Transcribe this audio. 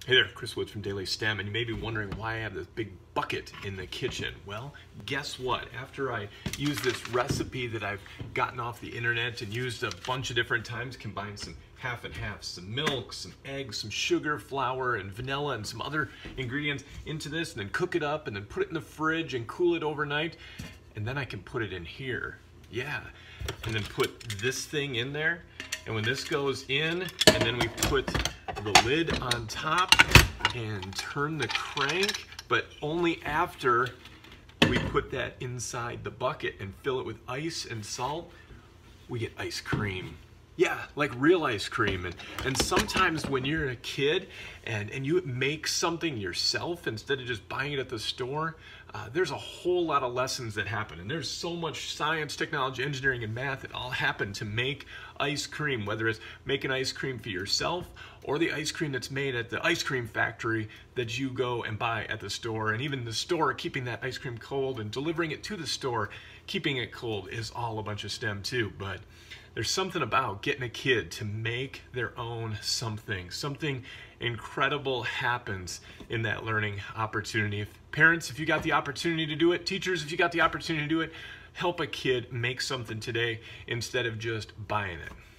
Hey there, Chris Woods from Daily STEM, and you may be wondering why I have this big bucket in the kitchen. Well, guess what? After I use this recipe that I've gotten off the internet and used a bunch of different times, combined some half and half, some milk, some eggs, some sugar, flour, and vanilla, and some other ingredients into this, and then cook it up, and then put it in the fridge and cool it overnight, and then I can put it in here. Yeah, and then put this thing in there, and when this goes in, and then we put the lid on top and turn the crank, but only after we put that inside the bucket and fill it with ice and salt, we get ice cream. Yeah, like real ice cream. And sometimes when you're a kid and you make something yourself instead of just buying it at the store, there's a whole lot of lessons that happen. And there's so much science, technology, engineering, and math that all happen to make ice cream, whether it's making ice cream for yourself or the ice cream that's made at the ice cream factory that you go and buy at the store. And even the store keeping that ice cream cold and delivering it to the store, keeping it cold is all a bunch of STEM too. But there's something about getting a kid to make their own something. Something incredible happens in that learning opportunity. Parents, if you got the opportunity to do it, teachers, if you got the opportunity to do it, help a kid make something today instead of just buying it.